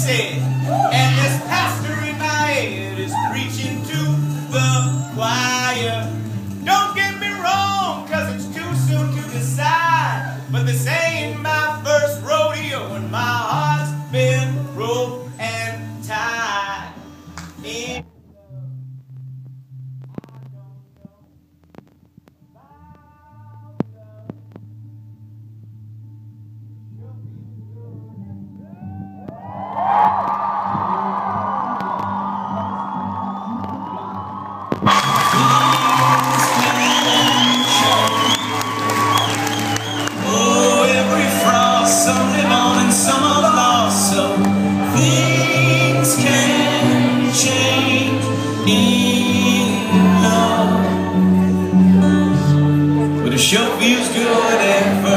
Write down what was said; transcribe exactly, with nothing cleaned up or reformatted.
said, and this pastor in my head is preaching to the choir. Don't get me wrong, cause it's too soon to decide, but this ain't my first rodeo and my heart's been broke and tied. In love, but it sure feels good at first.